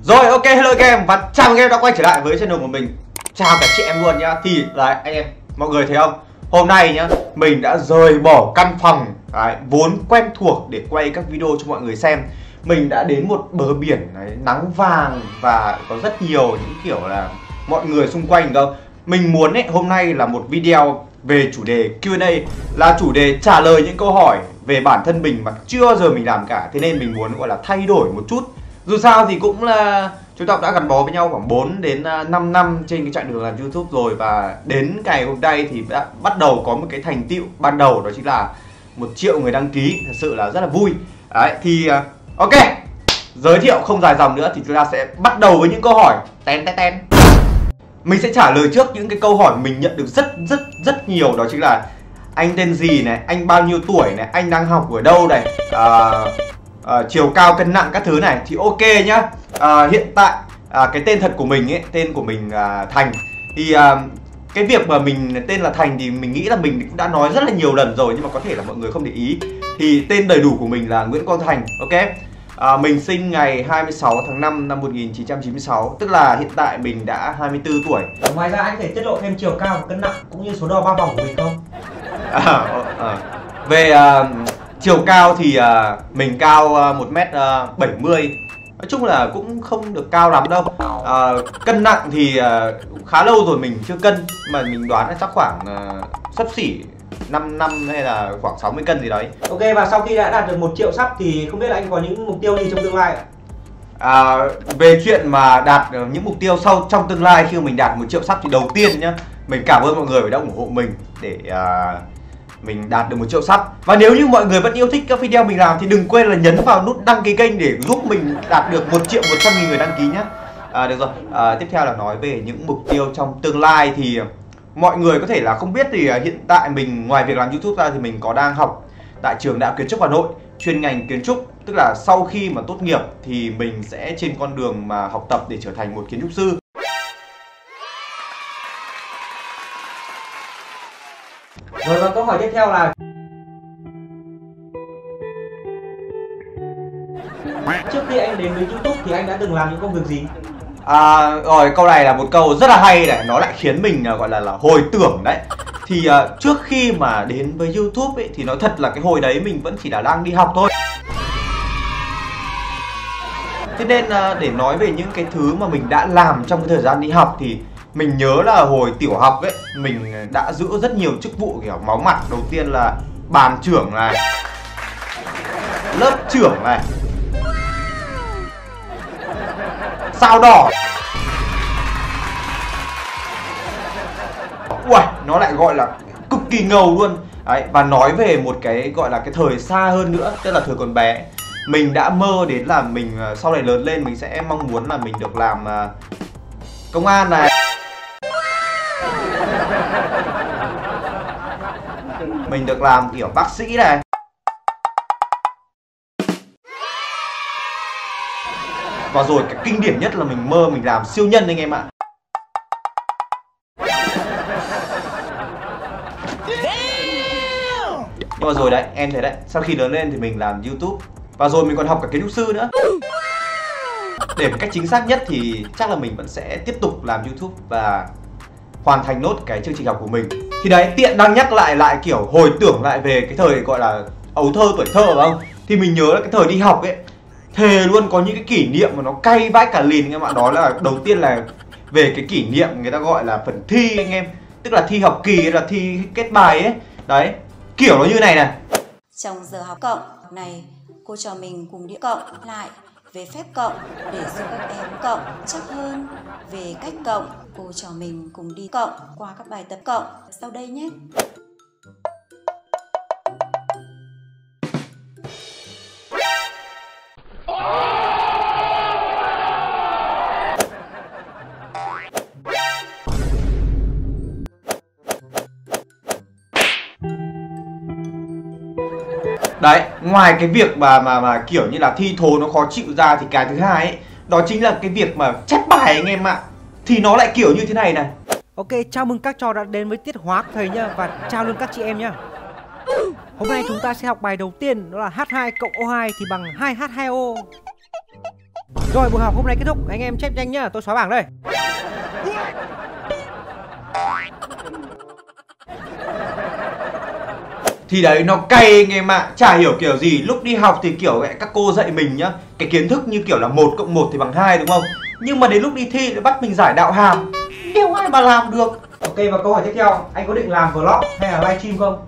Rồi ok, hello các em và chào mừng em đã quay trở lại với channel của mình. Chào cả chị em luôn nhá. Thì đấy anh em, mọi người thấy không? Hôm nay nhá, mình đã rời bỏ căn phòng vốn quen thuộc để quay các video cho mọi người xem. Mình đã đến một bờ biển nắng vàng và có rất nhiều những kiểu là mọi người xung quanh đâu. Mình muốn hôm nay là một video về chủ đề Q&A, là chủ đề trả lời những câu hỏi về bản thân mình mà chưa bao giờ mình làm cả. Thế nên mình muốn gọi là thay đổi một chút. Dù sao thì cũng là chúng ta cũng đã gắn bó với nhau khoảng 4 đến 5 năm trên cái chặng đường làm YouTube rồi. Và đến ngày hôm nay thì đã bắt đầu có một cái thành tựu ban đầu, đó chính là 1 triệu người đăng ký. Thật sự là rất là vui. Đấy thì ok, giới thiệu không dài dòng nữa thì chúng ta sẽ bắt đầu với những câu hỏi ten ten ten. Mình sẽ trả lời trước những cái câu hỏi mình nhận được rất nhiều, đó chính là anh tên gì này, anh bao nhiêu tuổi này, anh đang học ở đâu này, chiều cao cân nặng các thứ này. Thì ok nhá. Hiện tại cái tên thật của mình tên của mình Thành. Thì cái việc mà mình tên là Thành thì mình nghĩ là mình cũng đã nói rất là nhiều lần rồi, nhưng mà có thể là mọi người không để ý. Thì tên đầy đủ của mình là Nguyễn Quang Thành. Ok. Mình sinh ngày 26 tháng 5 năm 1996, tức là hiện tại mình đã 24 tuổi. Ngoài ra anh có thể tiết lộ thêm chiều cao và cân nặng cũng như số đo ba vòng của mình không? Về chiều cao thì mình cao 1m70. Nói chung là cũng không được cao lắm đâu. Cân nặng thì cũng khá lâu rồi mình chưa cân, mà mình đoán là chắc khoảng xấp xỉ 5 năm hay là khoảng 60 cân gì đấy. Ok, và sau khi đã đạt được 1 triệu sub thì không biết là anh có những mục tiêu gì trong tương lai ạ? Về chuyện mà đạt những mục tiêu sau trong tương lai khi mà mình đạt 1 triệu sub thì đầu tiên nhá, mình cảm ơn mọi người đã ủng hộ mình để mình đạt được 1 triệu sub. Và nếu như mọi người vẫn yêu thích các video mình làm thì đừng quên là nhấn vào nút đăng ký kênh để giúp mình đạt được 1.100.000 người đăng ký nhé. Được rồi, tiếp theo là nói về những mục tiêu trong tương lai. Thì mọi người có thể là không biết thì hiện tại mình ngoài việc làm YouTube ra thì mình có đang học tại trường Đại học Kiến trúc Hà Nội, chuyên ngành kiến trúc. Tức là sau khi mà tốt nghiệp thì mình sẽ trên con đường mà học tập để trở thành một kiến trúc sư. Rồi, và câu hỏi tiếp theo là trước khi anh đến với YouTube thì anh đã từng làm những công việc gì? Rồi câu này là một câu rất là hay này, nó lại khiến mình gọi là hồi tưởng đấy. Thì trước khi mà đến với YouTube thì nói thật là cái hồi đấy mình vẫn chỉ là đang đi học thôi. Thế nên để nói về những cái thứ mà mình đã làm trong cái thời gian đi học thì mình nhớ là hồi tiểu học mình đã giữ rất nhiều chức vụ kiểu máu mặt. Đầu tiên là bàn trưởng này, lớp trưởng này, sao đỏ. Ui, nó lại gọi là cực kỳ ngầu luôn. Đấy, và nói về một cái gọi là cái thời xa hơn nữa, tức là thời còn bé, mình đã mơ đến là mình sau này lớn lên mình sẽ mong muốn là mình được làm công an này, mình được làm kiểu bác sĩ này, và rồi cái kinh điển nhất là mình mơ mình làm siêu nhân anh em ạ. Nhưng mà rồi đấy, em thấy đấy, sau khi lớn lên thì mình làm YouTube và rồi mình còn học cả kiến trúc sư nữa. Để một cách chính xác nhất thì chắc là mình vẫn sẽ tiếp tục làm YouTube và hoàn thành nốt cái chương trình học của mình. Thì đấy, tiện đang nhắc lại kiểu hồi tưởng lại về cái thời gọi là ấu thơ tuổi thơ phải không? Thì mình nhớ là cái thời đi học thề luôn có những cái kỷ niệm mà nó cay vãi cả lìn anh em ạ. Đó là đầu tiên là về cái kỷ niệm người ta gọi là phần thi anh em. Tức là thi học kỳ hay là thi kết bài Đấy, kiểu nó như này này. Trong giờ học cộng này, cô trò mình cùng đi cộng lại về phép cộng để giúp các em cộng chắc hơn. Về cách cộng, cô trò mình cùng đi cộng qua các bài tập cộng sau đây nhé. Đấy, ngoài cái việc mà kiểu như là thi thố nó khó chịu ra thì cái thứ hai đó chính là cái việc mà chép bài anh em ạ. Thì nó lại kiểu như thế này này. Ok, chào mừng các trò đã đến với tiết hóa của thầy nhá. Và chào luôn các chị em nhá. Hôm nay chúng ta sẽ học bài đầu tiên, đó là H2 cộng O2 thì bằng 2H2O. Rồi buổi học hôm nay kết thúc, anh em chép nhanh nhá, tôi xóa bảng đây. Thì đấy, nó cay anh em ạ. Chả hiểu kiểu gì, lúc đi học thì kiểu các cô dạy mình nhá, cái kiến thức như kiểu là 1 + 1 thì bằng 2 đúng không? Nhưng mà đến lúc đi thi lại bắt mình giải đạo hàm, đéo ai mà làm được. Ok, và câu hỏi tiếp theo, anh có định làm vlog hay là livestream không?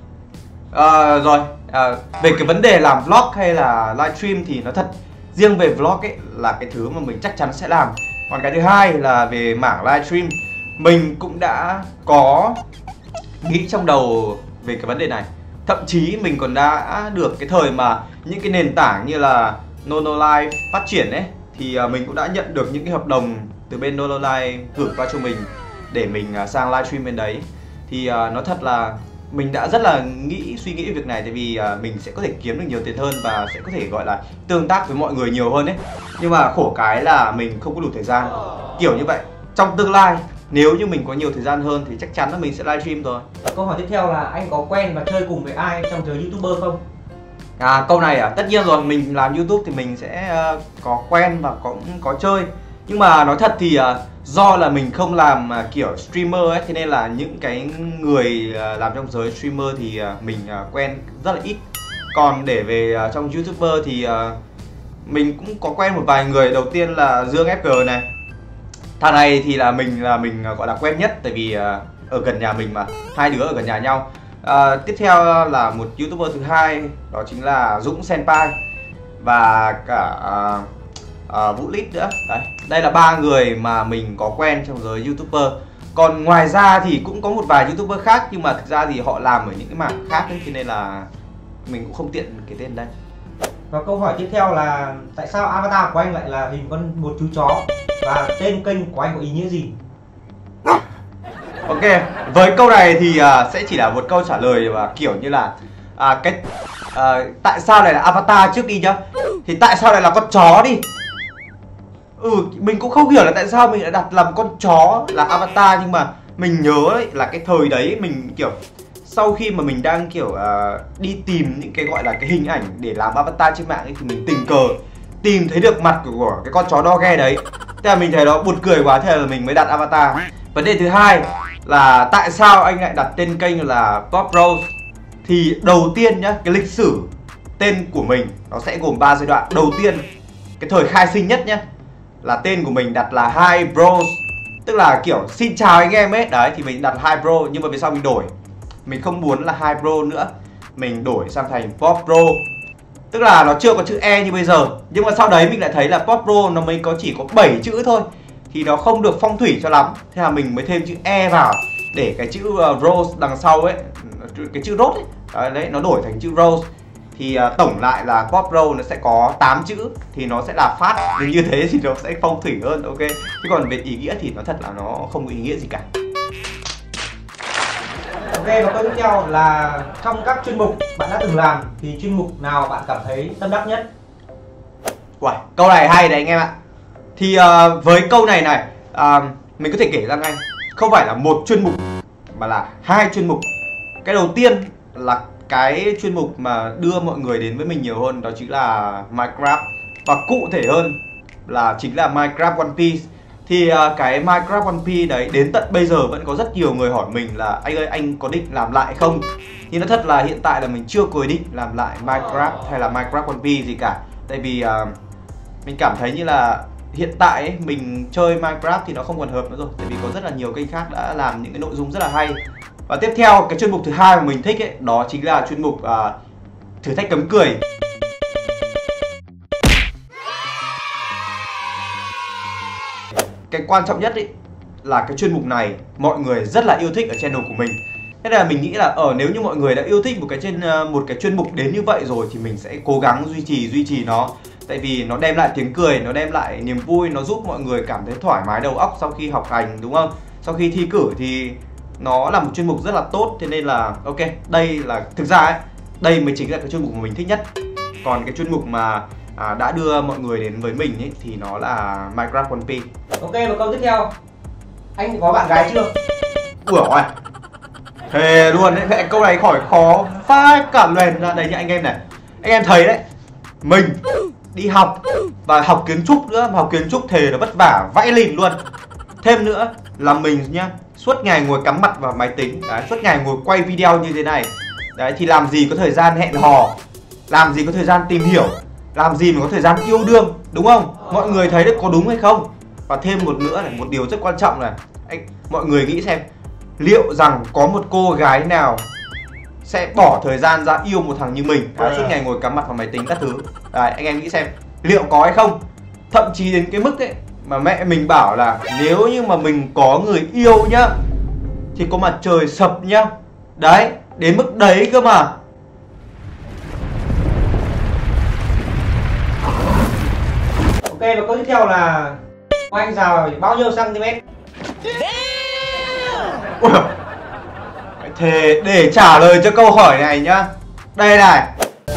Về cái vấn đề làm vlog hay là livestream thì nó thật, riêng về vlog ấy là cái thứ mà mình chắc chắn sẽ làm. Còn cái thứ hai là về mảng livestream, mình cũng đã có nghĩ trong đầu về cái vấn đề này. Thậm chí mình còn đã được cái thời mà những cái nền tảng như là Nonolive phát triển ấy, thì mình cũng đã nhận được những cái hợp đồng từ bên Nonolive gửi qua cho mình để mình sang livestream bên đấy. Thì nói thật là mình đã rất là suy nghĩ việc này, tại vì mình sẽ có thể kiếm được nhiều tiền hơn và sẽ có thể gọi là tương tác với mọi người nhiều hơn ấy. Nhưng mà khổ cái là mình không có đủ thời gian kiểu như vậy. Trong tương lai nếu như mình có nhiều thời gian hơn thì chắc chắn là mình sẽ livestream rồi. Câu hỏi tiếp theo là anh có quen và chơi cùng với ai trong giới YouTuber không? Câu này tất nhiên rồi, mình làm YouTube thì mình sẽ có quen và cũng có chơi. Nhưng mà nói thật thì do là mình không làm kiểu streamer ấy, thế nên là những cái người làm trong giới streamer thì mình quen rất là ít. Còn để về trong YouTuber thì mình cũng có quen một vài người. Đầu tiên là Dương FG này. Thằng này thì là mình gọi là quen nhất, tại vì ở gần nhà mình mà, hai đứa ở gần nhà nhau. Tiếp theo là một YouTuber thứ hai, đó chính là Dũng Senpai và cả Vũ Lít nữa. Đây là 3 người mà mình có quen trong giới YouTuber. Còn ngoài ra thì cũng có một vài YouTuber khác, nhưng mà thực ra thì họ làm ở những cái mảng khác ấy, cho nên là mình cũng không tiện cái tên đây. Và câu hỏi tiếp theo là tại sao avatar của anh lại là hình một chú chó và tên kênh của anh có ý nghĩa gì? Ok, với câu này thì sẽ chỉ là một câu trả lời và kiểu như là tại sao lại là avatar trước đi nhá. Thì tại sao lại là con chó đi. Mình cũng không hiểu là tại sao mình lại đặt làm con chó là avatar. Nhưng mà mình nhớ ấy, là cái thời đấy mình kiểu sau khi mà mình đang kiểu đi tìm những cái gọi là cái hình ảnh để làm avatar trên mạng ấy, thì mình tình cờ tìm thấy được mặt của cái con chó Doge đấy. Thế là mình thấy nó buồn cười quá, thế là mình mới đặt avatar. Vấn đề thứ hai là tại sao anh lại đặt tên kênh là Pop Bros. Thì đầu tiên nhá, cái lịch sử tên của mình nó sẽ gồm 3 giai đoạn. Đầu tiên, cái thời khai sinh nhất nhá, là tên của mình đặt là Hi Bros, tức là kiểu xin chào anh em ấy. Đấy, thì mình đặt Hi Bro, nhưng mà về sau mình đổi. Mình không muốn là Hi Bro nữa, mình đổi sang thành Pop Bro. Tức là nó chưa có chữ E như bây giờ. Nhưng mà sau đấy mình lại thấy là Pop Bro nó mới chỉ có 7 chữ thôi, thì nó không được phong thủy cho lắm. Thế là mình mới thêm chữ E vào, để cái chữ Rose đằng sau ấy, cái chữ Rose ấy, đấy, nó đổi thành chữ Rose. Thì tổng lại là Pop Bro nó sẽ có 8 chữ, thì nó sẽ là phát. Nhưng như thế thì nó sẽ phong thủy hơn, ok. Chứ còn về ý nghĩa thì nó thật là nó không có ý nghĩa gì cả. Ok, và câu tiếp theo là trong các chuyên mục bạn đã từng làm thì chuyên mục nào bạn cảm thấy tâm đắc nhất? Uầy, câu này hay đấy anh em ạ. Thì với câu này mình có thể kể ra ngay, không phải là một chuyên mục mà là 2 chuyên mục. Cái đầu tiên là cái chuyên mục mà đưa mọi người đến với mình nhiều hơn, đó chính là Minecraft. Và cụ thể hơn là chính là Minecraft One Piece. Thì cái Minecraft One Piece đấy đến tận bây giờ vẫn có rất nhiều người hỏi mình là anh ơi, anh có định làm lại không? Nhưng nó thật là hiện tại là mình chưa có ý định làm lại Minecraft hay là Minecraft One Piece gì cả. Tại vì mình cảm thấy như là hiện tại ấy, mình chơi Minecraft thì nó không còn hợp nữa rồi. Tại vì có rất là nhiều kênh khác đã làm những cái nội dung rất là hay. Và tiếp theo cái chuyên mục thứ hai mà mình thích ấy, đó chính là chuyên mục thử thách cấm cười. Cái quan trọng nhất ấy là cái chuyên mục này mọi người rất là yêu thích ở channel của mình. Thế nên là mình nghĩ là nếu như mọi người đã yêu thích một cái chuyên mục đến như vậy rồi thì mình sẽ cố gắng duy trì nó. Tại vì nó đem lại tiếng cười, nó đem lại niềm vui, nó giúp mọi người cảm thấy thoải mái đầu óc sau khi học hành, đúng không? Sau khi thi cử thì nó là một chuyên mục rất là tốt. Thế nên là ok, đây là thực ra ấy, đây mới chính là cái chuyên mục mà mình thích nhất. Còn cái chuyên mục mà đã đưa mọi người đến với mình ấy, thì nó là Minecraft One Piece. Ok, và câu tiếp theo, anh có bạn gái chưa? Ủa, thề luôn đấy, câu này khỏi khó vãi cả loèn ra. Đây nha anh em này, anh em thấy đấy, mình đi học và học kiến trúc nữa, mà học kiến trúc thề nó vất vả vãi lìn luôn. Thêm nữa là mình nhá, suốt ngày ngồi cắm mặt vào máy tính đấy, suốt ngày ngồi quay video như thế này đấy, thì làm gì có thời gian hẹn hò, làm gì có thời gian tìm hiểu, làm gì mà có thời gian yêu đương, đúng không? Mọi người thấy đấy có đúng hay không? Và thêm một nữa này, một điều rất quan trọng là mọi người nghĩ xem, liệu rằng có một cô gái nào sẽ bỏ thời gian ra yêu một thằng như mình suốt ngày ngồi cắm mặt vào máy tính các thứ đấy, anh em nghĩ xem liệu có hay không? Thậm chí đến cái mức ấy mà mẹ mình bảo là nếu như mà mình có người yêu nhá thì có mặt trời sập nhá. Đấy, đến mức đấy cơ mà. Ok, và câu tiếp theo là anh rào bao nhiêu cm? Thế để trả lời cho câu hỏi này nhá, đây này.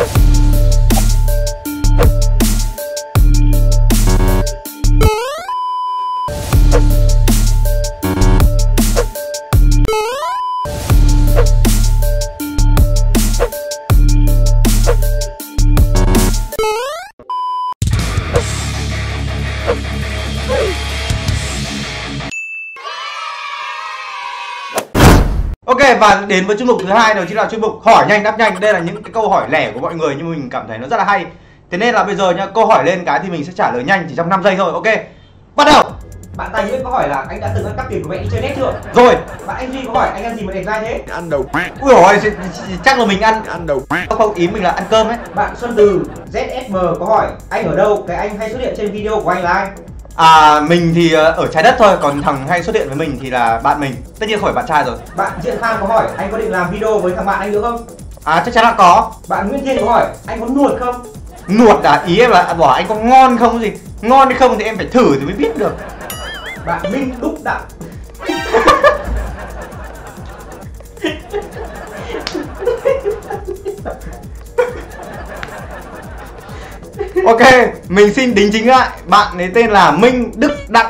Ok, và đến với chuyên mục thứ hai, đó chính là chuyên mục hỏi nhanh đáp nhanh. Đây là những cái câu hỏi lẻ của mọi người nhưng mình cảm thấy nó rất là hay. Thế nên là bây giờ nhá, câu hỏi lên cái thì mình sẽ trả lời nhanh chỉ trong 5 giây thôi. Ok, bắt đầu. Bạn Tài Nguyễn có hỏi là anh đã từng ăn cắp tiền của mẹ đi chơi net chưa? Rồi. Bạn anh Duy có hỏi anh ăn gì mà đẹp dai thế? Ăn đầu. Ui dồi, chắc là mình ăn đầu. không, ý mình là ăn cơm ấy. Bạn Xuân Từ ZSM có hỏi anh ở đâu? Cái anh hay xuất hiện trên video của anh là ai? À, mình thì ở trái đất thôi, còn thằng hay xuất hiện với mình thì là bạn mình. Tất nhiên khỏi bạn trai rồi. Bạn Diện Phan có hỏi anh có định làm video với thằng bạn anh nữa không? À, chắc chắn là có. Bạn Nguyễn Thiên có hỏi anh có nuột không? Nuột à? Ý em là bỏ anh có ngon không gì? Ngon hay không thì em phải thử thì mới biết được. Bạn Minh Đúc Đặng Ok, mình xin đính chính lại. Bạn ấy tên là Minh Đức Đặng.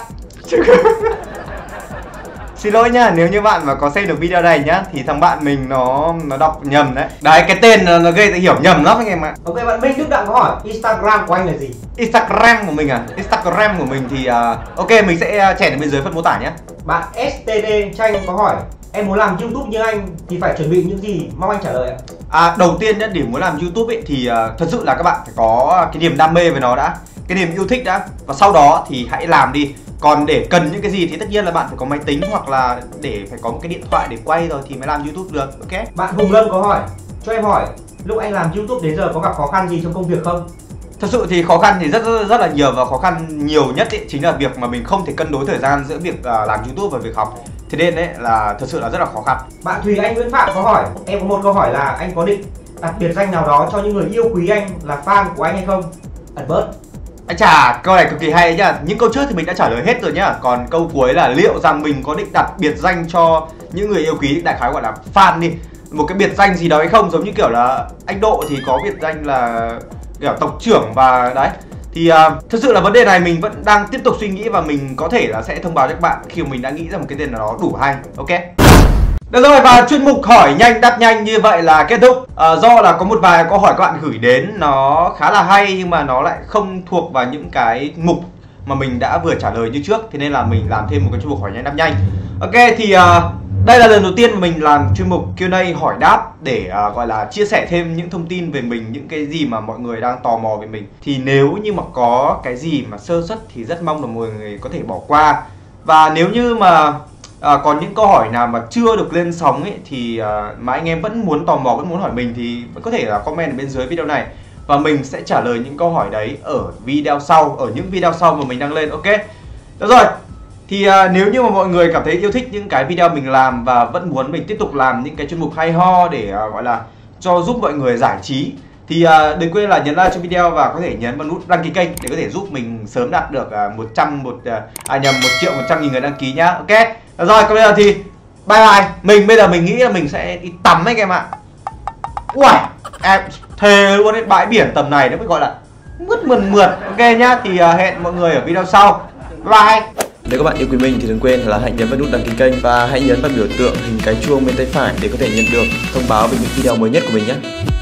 Xin lỗi nhá, nếu như bạn mà có xem được video này nhá thì thằng bạn mình nó đọc nhầm đấy. Đấy, cái tên nó gây hiểu nhầm lắm anh em ạ. Ok, bạn Minh Đức Đặng có hỏi Instagram của anh là gì? Instagram của mình à? Instagram của mình thì ok, mình sẽ chèn ở bên dưới phần mô tả nhé. Bạn STD Tranh có hỏi em muốn làm YouTube như anh thì phải chuẩn bị những gì? Mong anh trả lời ạ. Đầu tiên nhá, để muốn làm YouTube ấy thì thật sự là các bạn phải có cái niềm đam mê với nó đã, cái niềm yêu thích đã, và sau đó thì hãy làm đi. Còn để cần những cái gì thì tất nhiên là bạn phải có máy tính hoặc là để phải có một cái điện thoại để quay rồi thì mới làm YouTube được. Ok. Bạn Hùng Lâm có hỏi cho em hỏi lúc anh làm YouTube đến giờ có gặp khó khăn gì trong công việc không? Thật sự thì khó khăn thì rất là nhiều, và khó khăn nhiều nhất ấy chính là việc mà mình không thể cân đối thời gian giữa việc làm YouTube và việc học. Thế nên đấy là thật sự là rất là khó khăn. Bạn Thùy Anh Nguyễn Phạm có hỏi em có một câu hỏi là anh có định đặt biệt danh nào đó cho những người yêu quý anh là fan của anh hay không? Ẩn bớt. Anh chà, câu này cực kỳ hay nhá. Những câu trước thì mình đã trả lời hết rồi nhá. Còn câu cuối là liệu rằng mình có định đặt biệt danh cho những người yêu quý, đại khái gọi là fan đi, một cái biệt danh gì đó hay không. Giống như kiểu là anh Độ thì có biệt danh là kiểu tộc trưởng và đấy. Thì thực sự là vấn đề này mình vẫn đang tiếp tục suy nghĩ, và mình có thể là sẽ thông báo cho các bạn khi mà mình đã nghĩ ra một cái tên nào đó đủ hay. Ok. Được rồi, và chuyên mục hỏi nhanh đáp nhanh như vậy là kết thúc. Do là có một vài câu hỏi các bạn gửi đến nó khá là hay nhưng mà nó lại không thuộc vào những cái mục mà mình đã vừa trả lời như trước, thế nên là mình làm thêm một cái chuyên mục hỏi nhanh đáp nhanh. Ok, thì đây là lần đầu tiên mình làm chuyên mục Q&A hỏi đáp để gọi là chia sẻ thêm những thông tin về mình, những cái gì mà mọi người đang tò mò về mình. Thì nếu như mà có cái gì mà sơ suất thì rất mong là mọi người có thể bỏ qua. Và nếu như mà còn những câu hỏi nào mà chưa được lên sóng ấy thì mà anh em vẫn muốn tò mò, vẫn muốn hỏi mình thì vẫn có thể là comment ở bên dưới video này, và mình sẽ trả lời những câu hỏi đấy ở video sau, ở những video sau mà mình đăng lên. Ok. Được rồi. Thì nếu như mà mọi người cảm thấy yêu thích những cái video mình làm và vẫn muốn mình tiếp tục làm những cái chuyên mục hay ho để gọi là cho giúp mọi người giải trí thì đừng quên là nhấn like cho video và có thể nhấn vào nút đăng ký kênh để có thể giúp mình sớm đạt được 1.100.000 người đăng ký nhá. Ok. Rồi, còn bây giờ thì bye bye. Mình bây giờ mình nghĩ là mình sẽ đi tắm ấy các em ạ. Ui, em thề luôn ấy, bãi biển tầm này nó mới gọi là mướt mượt. Ok nhá, thì hẹn mọi người ở video sau. Bye. Nếu các bạn yêu quý mình thì đừng quên là hãy nhấn vào nút đăng ký kênh và hãy nhấn vào biểu tượng hình cái chuông bên tay phải để có thể nhận được thông báo về những video mới nhất của mình nhé.